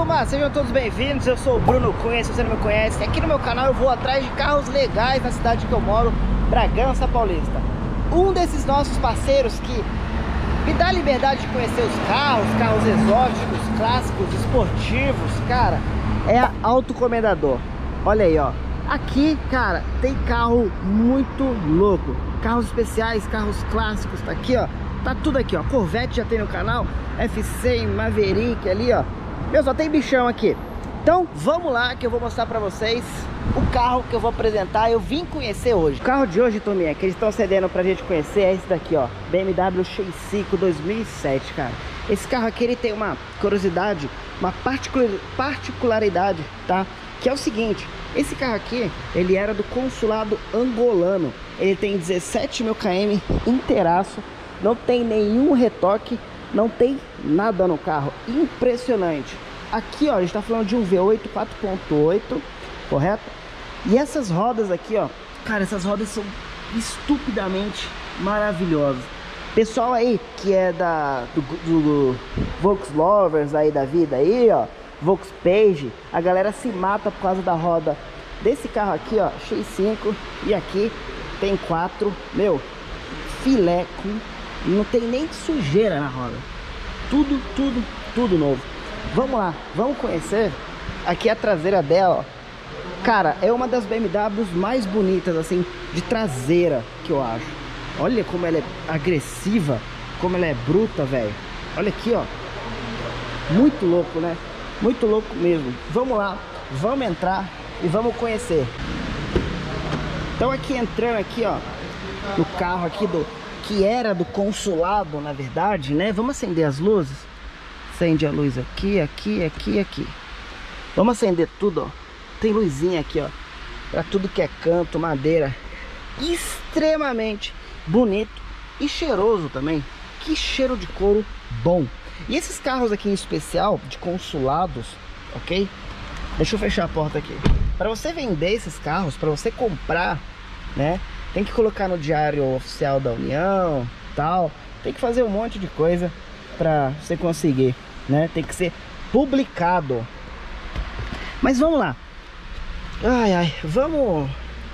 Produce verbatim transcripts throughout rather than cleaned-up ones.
turma, sejam todos bem-vindos. Eu sou o Bruno Cunha, se você não me conhece. Aqui no meu canal eu vou atrás de carros legais na cidade que eu moro, Bragança Paulista. Um desses nossos parceiros que me dá a liberdade de conhecer os carros, carros exóticos, clássicos, esportivos, cara, é a Autocomendador. Olha aí, ó. Aqui, cara, tem carro muito louco. Carros especiais, carros clássicos, tá aqui, ó. Tá tudo aqui, ó. Corvette já tem no canal, F cem, Maverick ali, ó. Meu, só tem bichão aqui. Então, vamos lá que eu vou mostrar pra vocês o carro que eu vou apresentar. Eu vim conhecer hoje. O carro de hoje, Tominha, que eles estão cedendo pra gente conhecer é esse daqui, ó. B M W X cinco dois mil e sete, cara. Esse carro aqui, ele tem uma curiosidade, uma particularidade, tá? Que é o seguinte, esse carro aqui, ele era do consulado angolano. Ele tem dezessete mil quilômetros inteiraço, não tem nenhum retoque, não tem nada no carro. Impressionante. Aqui, ó, a gente tá falando de um V oito quatro ponto oito, correto? E essas rodas aqui, ó, cara, essas rodas são estupidamente maravilhosas. Pessoal aí que é da do, do, do Volks Lovers aí da vida aí, ó, Volks Page, a galera se mata por causa da roda desse carro aqui, ó, X cinco. E aqui tem quatro, meu, filé, com, não tem nem sujeira na roda. Tudo, tudo, tudo novo. Vamos lá, vamos conhecer. Aqui a traseira dela, ó. Cara, é uma das B M Ws mais bonitas, assim, de traseira que eu acho. Olha como ela é agressiva, como ela é bruta, velho. Olha aqui, ó. Muito louco, né? Muito louco mesmo. Vamos lá, vamos entrar e vamos conhecer. Então aqui entrando aqui, ó, no carro aqui do que era do consulado, na verdade, né? Vamos acender as luzes. Acende a luz aqui, aqui, aqui, aqui. Vamos acender tudo, ó. Tem luzinha aqui, ó, pra tudo que é canto, madeira. Extremamente bonito e cheiroso também. Que cheiro de couro bom. E esses carros aqui em especial, de consulados, ok? Deixa eu fechar a porta aqui. Para você vender esses carros, para você comprar, né? Tem que colocar no diário oficial da União, tal. Tem que fazer um monte de coisa para você conseguir, né? Tem que ser publicado. Mas vamos lá. Ai, ai, vamos...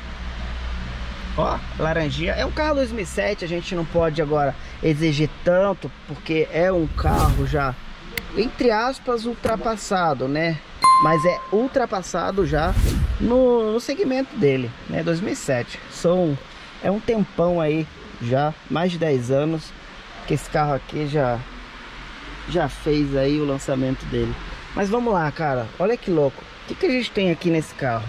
Ó, laranjinha. É um carro dois mil e sete, a gente não pode agora exigir tanto, porque é um carro já, entre aspas, ultrapassado, né? Mas é ultrapassado já no, no segmento dele, né? dois mil e sete. São, é um tempão aí, já mais de dez anos que esse carro aqui já, já fez aí o lançamento dele. Mas vamos lá, cara. Olha que louco. O que, que a gente tem aqui nesse carro?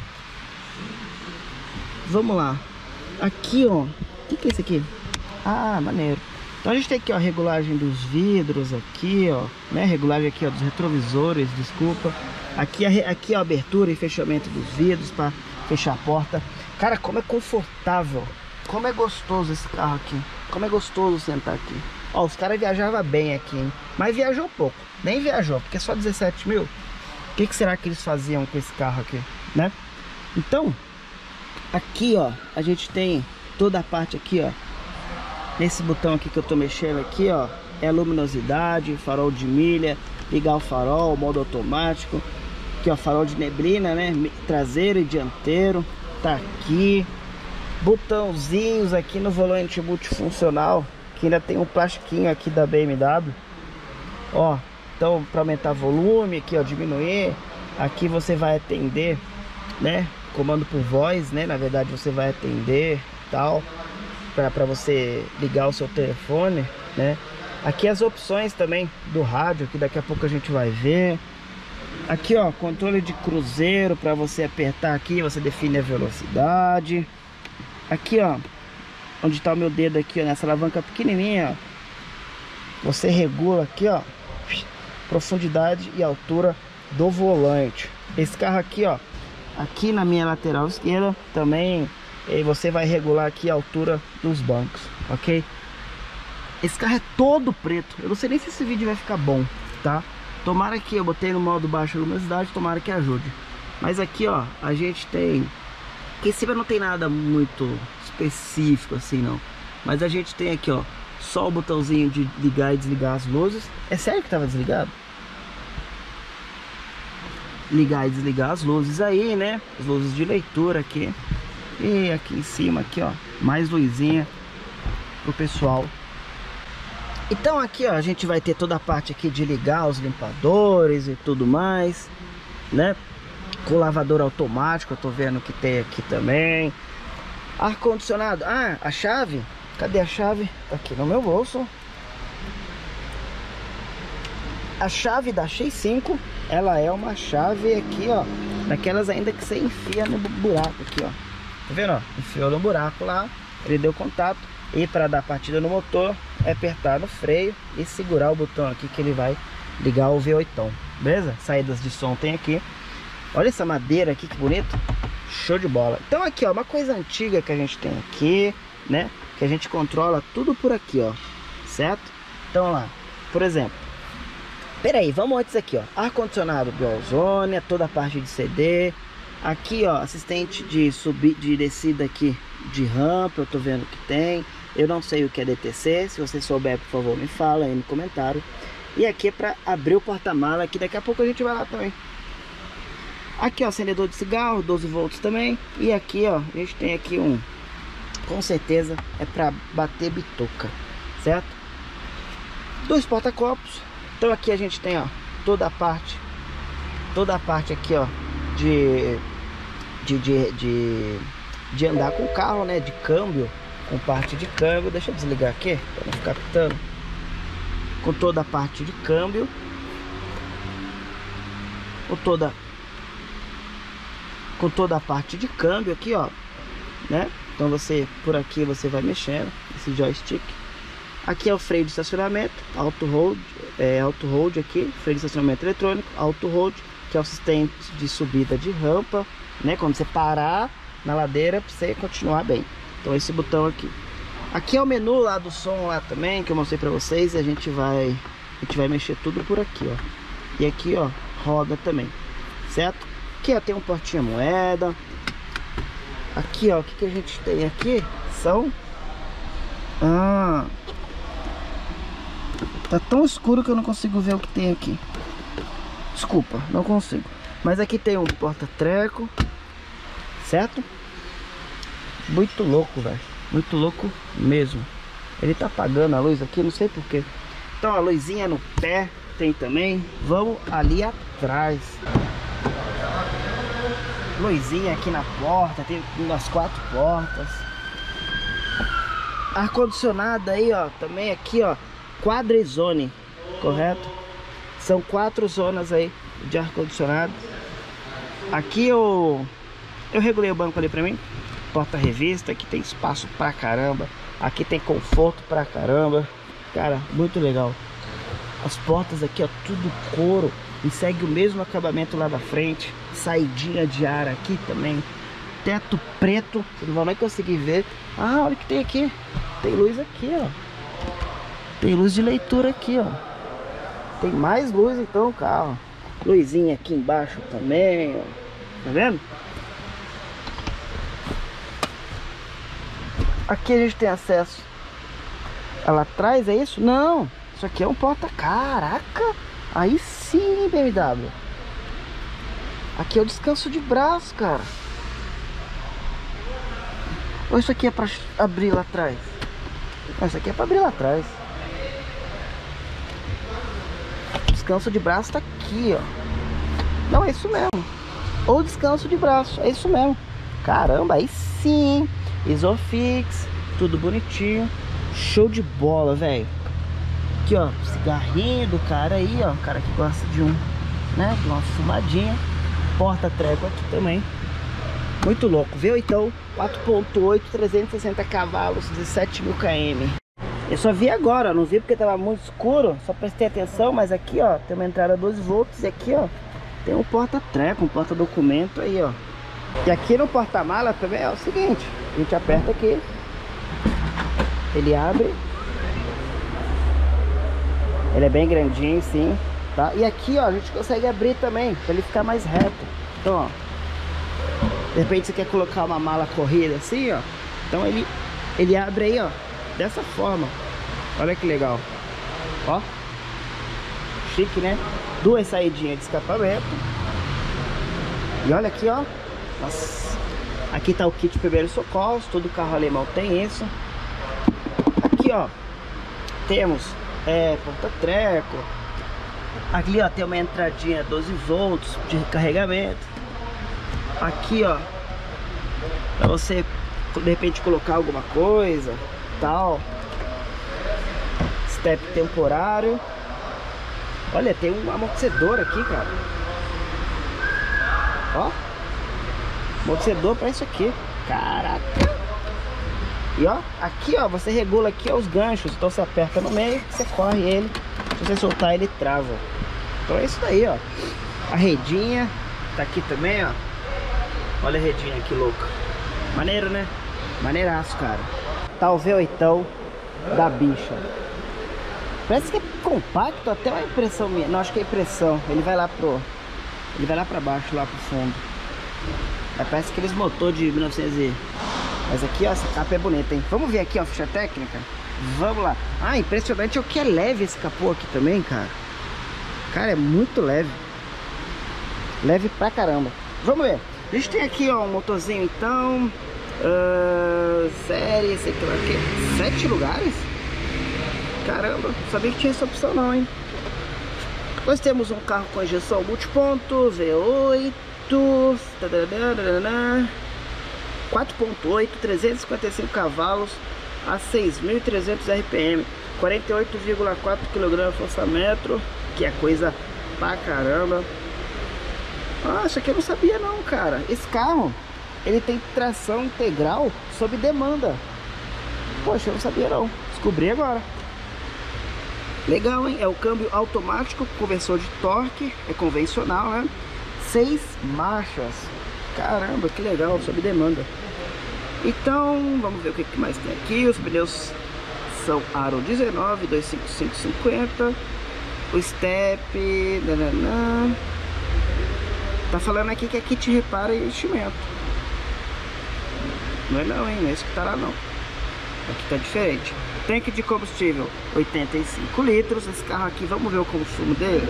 Vamos lá. Aqui, ó, o que, que é isso aqui? Ah, maneiro. Então a gente tem aqui, ó, a regulagem dos vidros aqui, ó, né? Regulagem aqui, ó, dos retrovisores, desculpa. Aqui, a, aqui a abertura e fechamento dos vidros para fechar a porta. Cara, como é confortável. Como é gostoso esse carro aqui. Como é gostoso sentar aqui. Ó, os caras viajavam bem aqui, hein? Mas viajou pouco. Nem viajou, porque é só dezessete mil. O que, que será que eles faziam com esse carro aqui, né? Então... aqui, ó, a gente tem toda a parte aqui, ó. Esse botão aqui que eu tô mexendo aqui, ó, é a luminosidade, farol de milha, ligar o farol, modo automático. Aqui, ó, farol de neblina, né, traseiro e dianteiro. Tá aqui. Botãozinhos aqui no volante multifuncional, que ainda tem um plastiquinho aqui da B M W. Ó, então para aumentar volume, aqui, ó, diminuir. Aqui você vai atender, né, comando por voz, né? Na verdade você vai atender tal, para você ligar o seu telefone, né? Aqui as opções também do rádio, que daqui a pouco a gente vai ver. Aqui, ó, controle de cruzeiro, para você apertar aqui, você define a velocidade. Aqui, ó, onde está o meu dedo aqui, ó, nessa alavanca pequenininha, ó, você regula aqui, ó, profundidade e altura do volante. Esse carro aqui, ó, aqui na minha lateral esquerda também, e você vai regular aqui a altura dos bancos, ok? Esse carro é todo preto. Eu não sei nem se esse vídeo vai ficar bom, tá? Tomara que eu botei no modo baixa luminosidade, tomara que ajude. Mas aqui, ó, a gente tem... aqui em cima não tem nada muito específico assim, não. Mas a gente tem aqui, ó, só o botãozinho de ligar e desligar as luzes. É sério que tava desligado? ligar e desligar as luzes aí, né? As luzes de leitura aqui. E aqui em cima, aqui, ó, mais luzinha pro pessoal. Então aqui, ó, a gente vai ter toda a parte aqui de ligar os limpadores e tudo mais, né? Com lavador automático, eu tô vendo que tem aqui também. Ar-condicionado. Ah, a chave. Cadê a chave? Tá aqui no meu bolso. A chave da X cinco, ela é uma chave aqui, ó, daquelas ainda que você enfia no buraco aqui, ó. Tá vendo, ó? Enfiou no buraco lá, ele deu contato. E para dar partida no motor, é apertar no freio e segurar o botão aqui que ele vai ligar o V oito. Beleza? Saídas de som tem aqui. Olha essa madeira aqui, que bonito. Show de bola. Então aqui, ó, uma coisa antiga que a gente tem aqui, né? Que a gente controla tudo por aqui, ó. Certo? Então lá, por exemplo. Pera aí, vamos antes aqui, ó. Ar-condicionado Dual Zone, toda a parte de C D. Aqui, ó, assistente de subir, de descida aqui de rampa, eu tô vendo que tem. Eu não sei o que é D T C, se você souber, por favor, me fala aí no comentário. E aqui é para abrir o porta-mala, que daqui a pouco a gente vai lá também. Aqui, ó, acendedor de cigarro, doze volts também. E aqui, ó, a gente tem aqui um, com certeza é para bater bituca, certo? Dois porta-copos. Então aqui a gente tem, ó, toda a parte, toda a parte aqui, ó, de, de, de, de, de andar com o carro, né, de câmbio, com parte de câmbio. Deixa eu desligar aqui, para não ficar pitando. Com toda a parte de câmbio, com toda, com toda a parte de câmbio aqui, ó, né? Então você, por aqui você vai mexendo, esse joystick. Aqui é o freio de estacionamento, auto hold, é, auto hold aqui, freio de estacionamento eletrônico, auto hold, que é o assistente de subida de rampa, né? Quando você parar na ladeira, para você continuar bem. Então esse botão aqui. Aqui é o menu lá do som lá também, que eu mostrei pra vocês, e a gente vai, a gente vai mexer tudo por aqui, ó. E aqui, ó, roda também, certo? Aqui, ó, tem um portinha moeda. Aqui, ó, o que que a gente tem aqui são... Ah... Tá tão escuro que eu não consigo ver o que tem aqui. Desculpa, não consigo. Mas aqui tem um porta-treco, certo? Muito louco, velho. Muito louco mesmo. Ele tá apagando a luz aqui, não sei porquê. Então a luzinha no pé tem também. Vamos ali atrás. Luzinha aqui na porta, tem umas quatro portas. Ar-condicionado aí, ó, também aqui, ó, quadrizone, correto? São quatro zonas aí de ar-condicionado. Aqui eu, eu regulei o banco ali pra mim. Porta-revista, aqui tem espaço pra caramba. Aqui tem conforto pra caramba. Cara, muito legal. As portas aqui, ó, tudo couro. E segue o mesmo acabamento lá da frente. Saidinha de ar aqui também. Teto preto, você não vai nem conseguir ver. Ah, olha o que tem aqui. Tem luz aqui, ó. Tem luz de leitura aqui, ó. Tem mais luz então o carro. Luzinha aqui embaixo também, ó. Tá vendo? Aqui a gente tem acesso a lá atrás, é isso? Não, isso aqui é um porta... Caraca, aí sim, B M W. Aqui é o descanso de braço, cara. Ou isso aqui é pra abrir lá atrás? Não, isso aqui é pra abrir lá atrás. Descanso de braço tá aqui, ó. Não, é isso mesmo. Ou descanso de braço, é isso mesmo. Caramba, aí sim. Isofix, tudo bonitinho. Show de bola, velho. Aqui, ó, cigarrinho do cara aí, ó. O cara que gosta de um, né, de uma fumadinha. Porta-treco aqui também. Muito louco, viu? Então, quatro ponto oito, trezentos e sessenta cavalos, dezessete mil quilômetros. Eu só vi agora, não vi porque tava muito escuro. Só prestei atenção, mas aqui, ó, tem uma entrada doze volts. E aqui, ó, tem um porta-treco, um porta-documento aí, ó. E aqui no porta-mala também é o seguinte: a gente aperta aqui, ele abre. Ele é bem grandinho, sim, tá? E aqui, ó, a gente consegue abrir também, pra ele ficar mais reto. Então, ó, de repente você quer colocar uma mala corrida assim, ó. Então ele, ele abre aí, ó, dessa forma. Olha que legal. Ó, chique, né? Duas saidinhas de escapamento. E olha aqui, ó. Nossa. Aqui tá o kit de primeiros socorros. Todo carro alemão tem isso. Aqui, ó, temos é, porta-treco. Ali, ó, tem uma entradinha doze volts de carregamento. Aqui, ó, pra você de repente colocar alguma coisa, tal. Step temporário. Olha, tem um amortecedor aqui, cara. Ó, amortecedor pra isso aqui. Caraca. E ó, aqui ó, você regula aqui ó, os ganchos. Então você aperta no meio, você corre ele. Se você soltar ele trava. Então é isso daí, ó. A redinha tá aqui também, ó. Olha a redinha que louca. Maneiro, né? Maneiraço, cara. Tá o V oito da bicha. Parece que é compacto, até uma impressão minha. Não, acho que é impressão. Ele vai lá pro... Ele vai lá pra baixo, lá pro fundo. Aí parece aqueles motor de mil e novecentos e... Mas aqui, ó, essa capa é bonita, hein? Vamos ver aqui, ó, a ficha técnica? Vamos lá. Ah, impressionante é o que é leve esse capô aqui também, cara. Cara, é muito leve. Leve pra caramba. Vamos ver. A gente tem aqui, ó, um motorzinho, então... Uh, série, sei lá o que. Sete lugares? Caramba, não sabia que tinha essa opção não, hein? Nós temos um carro com injeção multiponto, V oito... quatro ponto oito, trezentos e cinquenta e cinco cavalos a seis mil e trezentos R P M, quarenta e oito vírgula quatro quilogramas força-metro, que é coisa pra caramba. Ah, isso aqui eu não sabia não, cara. Esse carro, ele tem tração integral sob demanda. Poxa, eu não sabia não. Descobri agora. Legal, hein? É o câmbio automático, conversor de torque, é convencional, né? Seis marchas. Caramba, que legal, sob demanda. Então, vamos ver o que mais tem aqui. Os pneus são aro dezenove, duzentos e cinquenta e cinco, cinquenta. O step... Nananã. Tá falando aqui que é kit reparo e enchimento. Não é não, hein? Não é isso que tá lá, não. Aqui tá diferente. Tanque de combustível, oitenta e cinco litros. Esse carro aqui, vamos ver o consumo dele.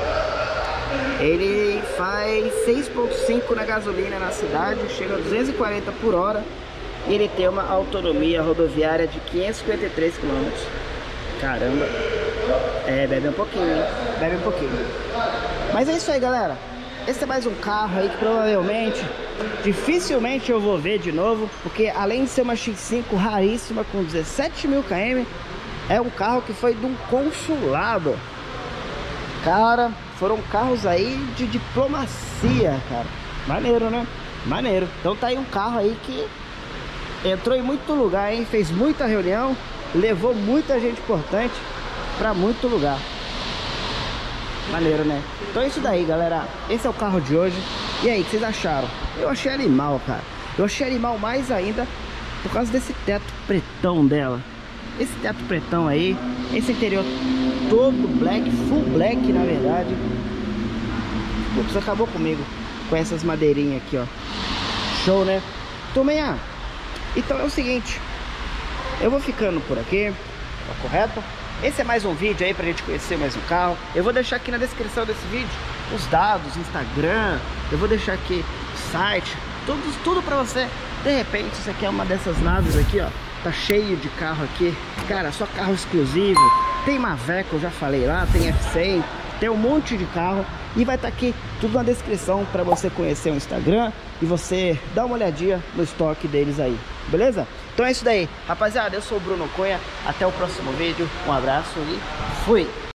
Ele faz seis ponto cinco na gasolina na cidade, chega a duzentos e quarenta por hora. E ele tem uma autonomia rodoviária de quinhentos e cinquenta e três quilômetros. Caramba. É, bebe um pouquinho, hein? Bebe um pouquinho. Mas é isso aí, galera. Esse é mais um carro aí que provavelmente, dificilmente eu vou ver de novo. Porque além de ser uma X cinco raríssima com dezessete mil quilômetros, é um carro que foi de um consulado. Cara, foram carros aí de diplomacia, cara. Maneiro, né? Maneiro. Então tá aí um carro aí que entrou em muito lugar, hein? Fez muita reunião, levou muita gente importante pra muito lugar. Maneiro, né? Então é isso daí, galera. Esse é o carro de hoje. E aí, o que vocês acharam? Eu achei animal, cara. Eu achei animal mais ainda por causa desse teto pretão dela. Esse teto pretão aí, esse interior todo black, full black na verdade. Putz, acabou comigo com essas madeirinhas aqui, ó. Show, né? Turminha, então é o seguinte, eu vou ficando por aqui, tá correto? Esse é mais um vídeo aí pra gente conhecer mais um carro. Eu vou deixar aqui na descrição desse vídeo os dados, Instagram, eu vou deixar aqui o site, tudo, tudo pra você. De repente, isso aqui é uma dessas naves aqui, ó. Tá cheio de carro aqui. Cara, só carro exclusivo. Tem Maveco, eu já falei lá, tem F cem, tem um monte de carro. E vai estar aqui tudo na descrição para você conhecer o Instagram e você dar uma olhadinha no estoque deles aí, beleza? Então é isso daí, rapaziada, eu sou o Bruno Cunha, até o próximo vídeo, um abraço e fui!